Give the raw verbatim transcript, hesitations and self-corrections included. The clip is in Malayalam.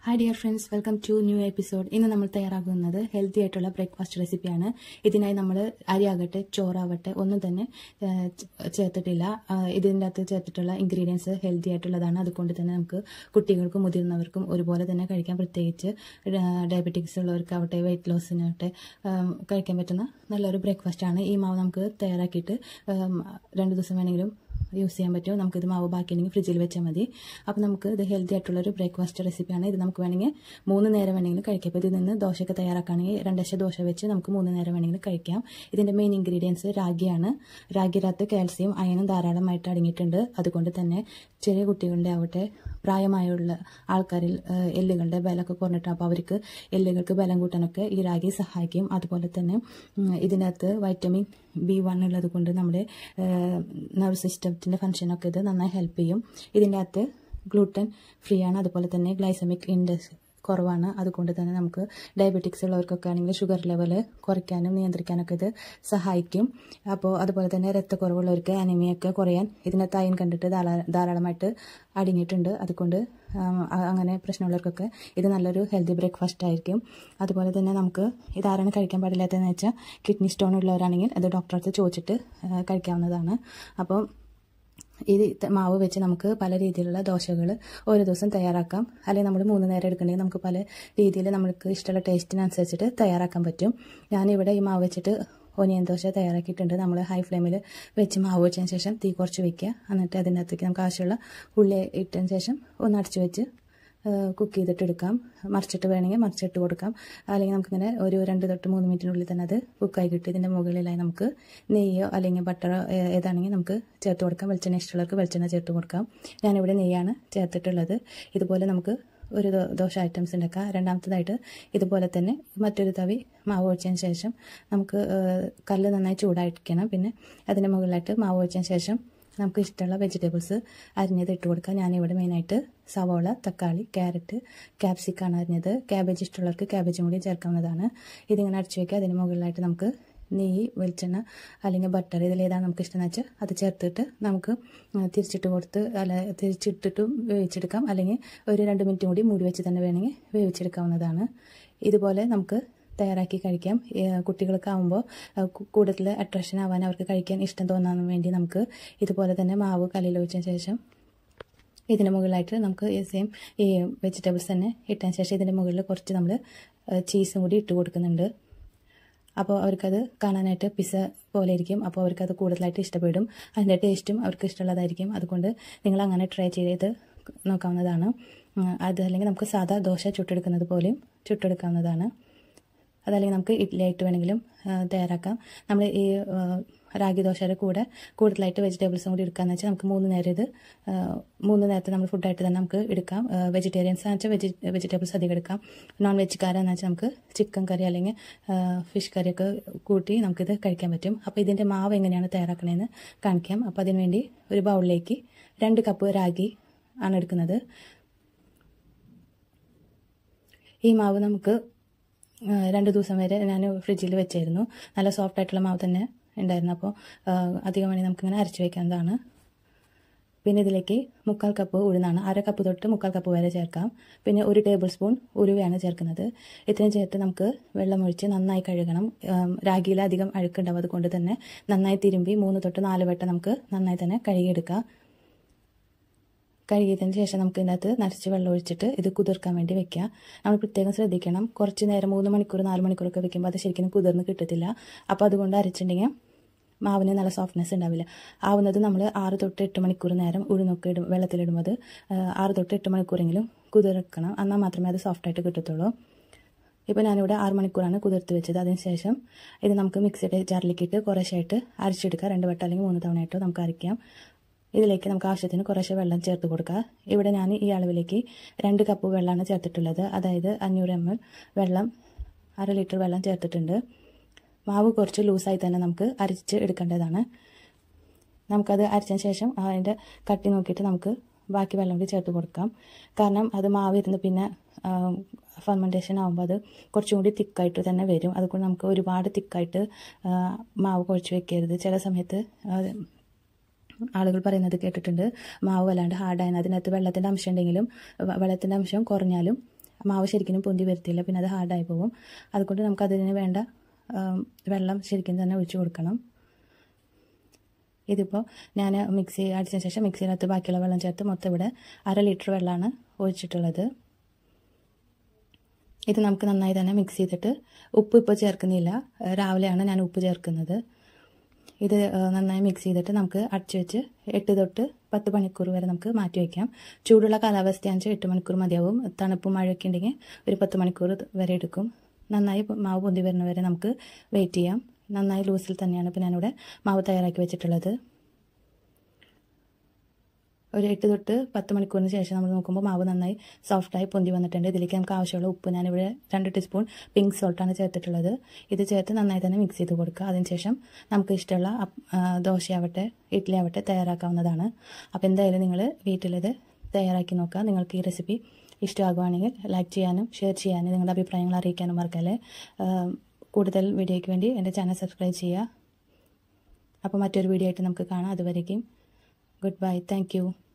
Hi dear friends, welcome to new episode. ഇന്ന് നമ്മൾ തയ്യാറാക്കുന്നത് ഹെൽത്തി ആയിട്ടുള്ള ബ്രേക്ക്ഫാസ്റ്റ് റെസിപ്പിയാണ്. ഇതിനായി നമ്മൾ അരിയാകട്ടെ ചോറാവട്ടെ ഒന്നും തന്നെ ചേർത്തിട്ടില്ല. ഇതിൻ്റെ അകത്ത് ചേർത്തിട്ടുള്ള ഇൻഗ്രീഡിയൻസ് ഹെൽത്തി ആയിട്ടുള്ളതാണ്. അതുകൊണ്ട് തന്നെ നമുക്ക് കുട്ടികൾക്കും മുതിർന്നവർക്കും ഒരുപോലെ തന്നെ കഴിക്കാൻ, പ്രത്യേകിച്ച് ഡയബറ്റിക്സ് ഉള്ളവർക്കാവട്ടെ വെയിറ്റ് ലോസിനാവട്ടെ കഴിക്കാൻ പറ്റുന്ന നല്ലൊരു ബ്രേക്ക്ഫാസ്റ്റാണ്. ഈ മാവ് നമുക്ക് തയ്യാറാക്കിയിട്ട് രണ്ട് ദിവസം വേണമെങ്കിലും യൂസ് ചെയ്യാൻ പറ്റും. നമുക്കിത് മാവ് ബാക്കിയുണ്ടെങ്കിൽ ഫ്രിഡ്ജിൽ വെച്ചാൽ മതി. അപ്പോൾ നമുക്ക് ഇത് ഹെൽത്തി ആയിട്ടുള്ളൊരു ബ്രേക്ക്ഫാസ്റ്റ് റെസിപ്പിയാണ്. ഇത് നമുക്ക് വേണമെങ്കിൽ മൂന്ന് നേരം വേണമെങ്കിലും കഴിക്കാം. അപ്പോൾ ഇതിൽ നിന്ന് ദോശയൊക്കെ തയ്യാറാക്കുകയാണെങ്കിൽ രണ്ടശ ദോശ വെച്ച് നമുക്ക് മൂന്ന് നേരം വേണമെങ്കിലും കഴിക്കാം. ഇതിൻ്റെ മെയിൻ ഇൻഗ്രീഡിയൻസ് രാഗിയാണ്. രാഗിരകത്ത് കാൽസ്യം അയണും ധാരാളമായിട്ട് അടങ്ങിയിട്ടുണ്ട്. അതുകൊണ്ട് തന്നെ ചെറിയ കുട്ടികളുടെ ആവട്ടെ പ്രായമായുള്ള ആൾക്കാരിൽ എല്ലുകളുടെ ബലമൊക്കെ കുറഞ്ഞിട്ട് അപ്പോൾ അവർക്ക് എല്ലുകൾക്ക് ബലം കൂട്ടാനൊക്കെ ഈ രാഗി സഹായിക്കും. അതുപോലെ തന്നെ ഇതിനകത്ത് വൈറ്റമിൻ ബി വൺ ഉള്ളത് കൊണ്ട് നമ്മുടെ നെർവ് സിസ്റ്റത്തിൻ്റെ ഫംഗ്ഷനൊക്കെ ഇത് നന്നായി ഹെൽപ്പ് ചെയ്യും. ഇതിൻ്റെ അകത്ത് ഗ്ലൂട്ടൻ ഫ്രീ ആണ്. അതുപോലെ തന്നെ ഗ്ലൈസമിക് ഇൻഡെക്സ് കുറവാണ്. അതുകൊണ്ട് തന്നെ നമുക്ക് ഡയബറ്റിക്സ് ഉള്ളവർക്കൊക്കെ ആണെങ്കിൽ ഷുഗർ ലെവൽ കുറയ്ക്കാനും നിയന്ത്രിക്കാനൊക്കെ ഇത് സഹായിക്കും. അപ്പോൾ അതുപോലെ തന്നെ രക്തക്കുറവുള്ളവർക്ക് അനീമിയൊക്കെ കുറയാൻ ഇതിനകത്ത് അയൺ കണ്ടിട്ട് ധാരാളമായിട്ട് അടങ്ങിയിട്ടുണ്ട്. അതുകൊണ്ട് അങ്ങനെ പ്രശ്നമുള്ളവർക്കൊക്കെ ഇത് നല്ലൊരു ഹെൽത്തി ബ്രേക്ക്ഫാസ്റ്റ് ആയിരിക്കും. അതുപോലെ തന്നെ നമുക്ക് ഇതാരാണ് കഴിക്കാൻ പാടില്ലാത്തതെന്ന് വെച്ചാൽ കിഡ്നി സ്റ്റോൺ ഉള്ളവരാണെങ്കിൽ അത് ഡോക്ടറെ അടുത്ത് ചോദിച്ചിട്ട് കഴിക്കാവുന്നതാണ്. അപ്പോൾ ഈ മാവ് വെച്ച് നമുക്ക് പല രീതിയിലുള്ള ദോശകൾ ഓരോ ദിവസം തയ്യാറാക്കാം. അല്ലെങ്കിൽ നമ്മൾ മൂന്ന് നേരം എടുക്കണമെങ്കിൽ നമുക്ക് പല രീതിയിൽ നമുക്ക് ഇഷ്ടമുള്ള ടേസ്റ്റിനനുസരിച്ചിട്ട് തയ്യാറാക്കാൻ പറ്റും. ഞാനിവിടെ ഈ മാവ് വെച്ചിട്ട് ഒനിയൻ ദോശ തയ്യാറാക്കിയിട്ടുണ്ട്. നമ്മൾ ഹൈ ഫ്ലെയിമിൽ വെച്ച് മാവ് വെച്ചതിന് ശേഷം തീ കുറച്ച് വയ്ക്കുക. എന്നിട്ട് അതിനകത്തേക്ക് നമുക്ക് ആവശ്യമുള്ള ഉള്ളി ഇട്ടതിന് ശേഷം ഒന്ന് അടച്ച് വെച്ച് കുക്ക് ചെയ്തിട്ട് എടുക്കാം. മറിച്ചിട്ട് വേണമെങ്കിൽ മറിച്ചിട്ട് കൊടുക്കാം. അല്ലെങ്കിൽ നമുക്കിങ്ങനെ ഒരു രണ്ട് തൊട്ട് മൂന്ന് മിനിറ്റിനുള്ളിൽ തന്നെ അത് കുക്കായി കിട്ടും. ഇതിൻ്റെ മുകളിലായി നമുക്ക് നെയ്യോ അല്ലെങ്കിൽ ബട്ടറോ ഏതാണെങ്കിൽ നമുക്ക് ചേർത്ത് കൊടുക്കാം. വെളിച്ചെണ്ണ ഇഷ്ടമുള്ളവർക്ക് വെളിച്ചെണ്ണ ചേർത്ത് കൊടുക്കാം. ഞാനിവിടെ നെയ്യാണ് ചേർത്തിട്ടുള്ളത്. ഇതുപോലെ നമുക്ക് ഒരു ദോശ ഐറ്റംസ് ഉണ്ടാക്കാം. രണ്ടാമത്തേതായിട്ട് ഇതുപോലെ തന്നെ മറ്റൊരു തവി മാവ് ഒഴിച്ചതിന് ശേഷം നമുക്ക് കല്ല് നന്നായി ചൂടായിരിക്കണം. പിന്നെ അതിൻ്റെ മുകളിലായിട്ട് മാവ് ഒഴിച്ചതിന് ശേഷം നമുക്ക് ഇഷ്ടമുള്ള വെജിറ്റബിൾസ് അരിഞ്ഞത് ഇട്ട് കൊടുക്കാം. ഞാനിവിടെ മെയിനായിട്ട് സവോള, തക്കാളി, ക്യാരറ്റ്, ക്യാപ്സിക്കാണ് അരിഞ്ഞത്. ക്യാബേജ് ഇഷ്ടമുള്ളവർക്ക് ക്യാബേജും കൂടി ചേർക്കാവുന്നതാണ്. ഇതിങ്ങനെ അടിച്ചു വയ്ക്കുക. അതിന് മുകളിലായിട്ട് നമുക്ക് നെയ്യ്, വെളിച്ചെണ്ണ അല്ലെങ്കിൽ ബട്ടർ ഇതിലേതാണ് നമുക്ക് ഇഷ്ടമെന്ന് വെച്ചാൽ അത് ചേർത്തിട്ട് നമുക്ക് തിരിച്ചിട്ട് കൊടുത്ത് അല്ല തിരിച്ചിട്ടിട്ടും വേവിച്ചെടുക്കാം. അല്ലെങ്കിൽ ഒരു രണ്ട് മിനിറ്റ് കൂടി മൂടി വെച്ച് തന്നെ വേണമെങ്കിൽ വേവിച്ചെടുക്കാവുന്നതാണ്. ഇതുപോലെ നമുക്ക് തയ്യാറാക്കി കഴിക്കാം. കുട്ടികൾക്ക് ആകുമ്പോൾ കൂടുതൽ അട്രാക്ഷൻ ആവാൻ, അവർക്ക് കഴിക്കാൻ ഇഷ്ടം തോന്നാൻ വേണ്ടി നമുക്ക് ഇതുപോലെ തന്നെ മാവ് കല്ലിൽ ഒഴിച്ചതിന് ശേഷം ഇതിന് മുകളിലായിട്ട് നമുക്ക് സെയിം ഈ വെജിറ്റബിൾസ് തന്നെ ഇട്ടതിന് ശേഷം ഇതിൻ്റെ മുകളിൽ കുറച്ച് നമ്മൾ ചീസും കൂടി ഇട്ട് കൊടുക്കുന്നുണ്ട്. അപ്പോൾ അവർക്കത് കാണാനായിട്ട് പിസ്സ പോലെ ഇരിക്കും. അപ്പോൾ അവർക്കത് കൂടുതലായിട്ട് ഇഷ്ടപ്പെടും. അതിൻ്റെ ടേസ്റ്റും അവർക്ക് ഇഷ്ടമുള്ളതായിരിക്കും. അതുകൊണ്ട് നിങ്ങൾ അങ്ങനെ ട്രൈ ചെയ്ത് നോക്കാവുന്നതാണ്. അത് അല്ലെങ്കിൽ നമുക്ക് സാധാ ദോശ ചുട്ടെടുക്കുന്നത് പോലെയും ചുട്ടെടുക്കാവുന്നതാണ്. അതല്ലെങ്കിൽ നമുക്ക് ഇഡ്ഡലി ആയിട്ട് വേണമെങ്കിലും തയ്യാറാക്കാം. നമ്മൾ ഈ റാഗി ദോശയുടെ കൂടെ കൂടുതലായിട്ട് വെജിറ്റബിൾസും കൂടി എടുക്കാമെന്ന് വെച്ചാൽ നമുക്ക് മൂന്ന് നേരം ഇത് മൂന്ന് നേരത്തെ നമ്മൾ ഫുഡായിട്ട് തന്നെ നമുക്ക് എടുക്കാം. വെജിറ്റേറിയൻസ് എന്ന് വെച്ചാൽ വെജി വെജിറ്റബിൾസ് അധികം എടുക്കാം. നോൺ വെജ്ജുകാരെന്ന് വെച്ചാൽ നമുക്ക് ചിക്കൻ കറി അല്ലെങ്കിൽ ഫിഷ് കറിയൊക്കെ കൂട്ടി നമുക്കിത് കഴിക്കാൻ പറ്റും. അപ്പോൾ ഇതിൻ്റെ മാവ് എങ്ങനെയാണ് തയ്യാറാക്കണതെന്ന് കാണിക്കാം. അപ്പോൾ അതിനുവേണ്ടി ഒരു ബൗളിലേക്ക് രണ്ട് കപ്പ് റാഗി ആണ് എടുക്കുന്നത്. ഈ മാവ് നമുക്ക് രണ്ട് ദിവസം വരെ ഞാൻ ഫ്രിഡ്ജിൽ വെച്ചായിരുന്നു. നല്ല സോഫ്റ്റ് ആയിട്ടുള്ള മാവ് തന്നെ ഉണ്ടായിരുന്നു. അപ്പോൾ അധികം വേണമെങ്കിൽ നമുക്കിങ്ങനെ അരച്ച് വയ്ക്കാവുന്നതാണ്. പിന്നെ ഇതിലേക്ക് മുക്കാൽ കപ്പ് ഉഴുന്നാണ്. അര കപ്പ് തൊട്ട് മുക്കാൽ കപ്പ് വരെ ചേർക്കാം. പിന്നെ ഒരു ടേബിൾ സ്പൂൺ ഉലുവയാണ് ചേർക്കുന്നത്. ഇത്രയും ചേർത്ത് നമുക്ക് വെള്ളമൊഴിച്ച് നന്നായി കഴുകണം. രാഗിയിൽ അധികം അഴുക്കുണ്ടാവും. അതുകൊണ്ട് തന്നെ നന്നായി തിരുമ്പി മൂന്ന് തൊട്ട് നാല് വട്ടം നമുക്ക് നന്നായി തന്നെ കഴുകിയെടുക്കാം. കഴുകിയതിന് ശേഷം നമുക്ക് ഇതിനകത്ത് നരച്ച് വെള്ളം ഒഴിച്ചിട്ട് ഇത് കുതിർക്കാൻ വേണ്ടി വെക്കുക. നമ്മൾ പ്രത്യേകം ശ്രദ്ധിക്കണം. കുറച്ച് നേരം മൂന്ന് മണിക്കൂർ നാല് മണിക്കൂറൊക്കെ വെക്കുമ്പോൾ അത് ശരിക്കും കുതിർന്ന് കിട്ടത്തില്ല. അപ്പോൾ അതുകൊണ്ട് അരച്ചിട്ടുണ്ടെങ്കിൽ മാവിന് നല്ല സോഫ്റ്റ്നെസ് ഉണ്ടാവില്ല. ആവുന്നത് നമ്മൾ ആറ് തൊട്ട് എട്ട് മണിക്കൂർ നേരം ഉഴുന്നൊക്കെ ഇടും വെള്ളത്തിലിടുമ്പോൾ ആറ് തൊട്ട് എട്ട് മണിക്കൂറെങ്കിലും കുതിർക്കണം. എന്നാൽ മാത്രമേ അത് സോഫ്റ്റായിട്ട് കിട്ടത്തുള്ളൂ. ഇപ്പോൾ ഞാനിവിടെ ആറ് മണിക്കൂറാണ് കുതിർത്ത് വെച്ചത്. അതിനുശേഷം ഇത് നമുക്ക് മിക്സിയുടെ ജാറിലേക്കിട്ട് കുറേശ്ശായിട്ട് അരച്ചെടുക്കുക. രണ്ട് വട്ടം അല്ലെങ്കിൽ മൂന്ന് തവണയായിട്ടോ നമുക്ക് അരയ്ക്കാം. ഇതിലേക്ക് നമുക്ക് ആവശ്യത്തിന് കുറേശ്ശെ വെള്ളം ചേർത്ത് കൊടുക്കുക. ഇവിടെ ഞാൻ ഈ അളവിലേക്ക് രണ്ട് കപ്പ് വെള്ളമാണ് ചേർത്തിട്ടുള്ളത്. അതായത് അഞ്ഞൂറ് എം എൽ വെള്ളം, അര ലിറ്റർ വെള്ളം ചേർത്തിട്ടുണ്ട്. മാവ് കുറച്ച് ലൂസായി തന്നെ നമുക്ക് അരച്ച് എടുക്കേണ്ടതാണ്. നമുക്കത് അരച്ചതിന് ശേഷം അതിൻ്റെ കട്ടി നോക്കിയിട്ട് നമുക്ക് ബാക്കി വെള്ളം കൂടി ചേർത്ത് കൊടുക്കാം. കാരണം അത് മാവ് ഇരുന്ന് പിന്നെ ഫെർമെൻറ്റേഷൻ ആകുമ്പോൾ അത് കുറച്ചും കൂടി തിക്കായിട്ട് തന്നെ വരും. അതുകൊണ്ട് നമുക്ക് ഒരുപാട് തിക്കായിട്ട് മാവ് കുഴച്ച് വെക്കരുത്. ചില സമയത്ത് ആളുകൾ പറയുന്നത് കേട്ടിട്ടുണ്ട്, മാവ് വല്ലാണ്ട് ഹാർഡായാണ്. അതിനകത്ത് വെള്ളത്തിൻ്റെ അംശം ഉണ്ടെങ്കിലും വെള്ളത്തിൻ്റെ അംശം കുറഞ്ഞാലും മാവ് ശരിക്കും പൊന്തി വരത്തില്ല, പിന്നെ അത് ഹാർഡായി പോകും. അതുകൊണ്ട് നമുക്ക് അതിന് വേണ്ട വെള്ളം ശരിക്കും തന്നെ ഒഴിച്ചു കൊടുക്കണം. ഇതിപ്പോൾ ഞാൻ മിക്സി അടിച്ചതിന് ശേഷം മിക്സിയിനകത്ത് ബാക്കിയുള്ള വെള്ളം ചേർത്ത് മൊത്തം ഇവിടെ അര ലിറ്റർ വെള്ളമാണ് ഒഴിച്ചിട്ടുള്ളത്. ഇത് നമുക്ക് നന്നായി തന്നെ മിക്സ് ചെയ്തിട്ട്, ഉപ്പ് ഇപ്പോൾ ചേർക്കുന്നില്ല, രാവിലെയാണ് ഞാൻ ഉപ്പ് ചേർക്കുന്നത്. ഇത് നന്നായി മിക്സ് ചെയ്തിട്ട് നമുക്ക് അടച്ചു വെച്ച് എട്ട് തൊട്ട് പത്ത് മണിക്കൂർ വരെ നമുക്ക് മാറ്റി വയ്ക്കാം. ചൂടുള്ള കാലാവസ്ഥയാണെന്ന് എട്ട് മണിക്കൂർ മതിയാവും. തണുപ്പും മഴയൊക്കെ ഉണ്ടെങ്കിൽ ഒരു പത്ത് മണിക്കൂർ വരെ എടുക്കും. നന്നായി മാവ് പൊന്തി വരുന്ന വരെ നമുക്ക് വെയിറ്റ് ചെയ്യാം. നന്നായി ലൂസിൽ തന്നെയാണ് ഇപ്പോൾ ഞാനിവിടെ മാവ് തയ്യാറാക്കി വെച്ചിട്ടുള്ളത്. ഒരു എട്ട് തൊട്ട് പത്ത് മണിക്കൂറിന് ശേഷം നമ്മൾ നോക്കുമ്പോൾ മാവ് നന്നായി സോഫ്റ്റായി പൊന്തി വന്നിട്ടുണ്ട്. ഇതിലേക്ക് നമുക്ക് ആവശ്യമുള്ള ഉപ്പ് ഞാനിവിടെ രണ്ട് ടീസ്പൂൺ പിങ്ക് സോൾട്ടാണ് ചേർത്തിട്ടുള്ളത്. ഇത് ചേർത്ത് നന്നായി തന്നെ മിക്സ് ചെയ്ത് കൊടുക്കുക. അതിനുശേഷം നമുക്ക് ഇഷ്ടമുള്ള ദോശയാവട്ടെ ഇഡ്ഡലി ആവട്ടെ തയ്യാറാക്കാവുന്നതാണ്. അപ്പോൾ എന്തായാലും നിങ്ങൾ വീട്ടിലിത് തയ്യാറാക്കി നോക്കുക. നിങ്ങൾക്ക് ഈ റെസിപ്പി ഇഷ്ടമാകുവാണെങ്കിൽ ലൈക്ക് ചെയ്യാനും ഷെയർ ചെയ്യാനും നിങ്ങളുടെ അഭിപ്രായങ്ങൾ അറിയിക്കാനും മറക്കല്ലേ. കൂടുതൽ വീഡിയോയ്ക്ക് വേണ്ടി എൻ്റെ ചാനൽ സബ്സ്ക്രൈബ് ചെയ്യുക. അപ്പോൾ മറ്റൊരു വീഡിയോ ആയിട്ട് നമുക്ക് കാണാം. അതുവരേക്കും ഗുഡ് ബൈ. Thank you.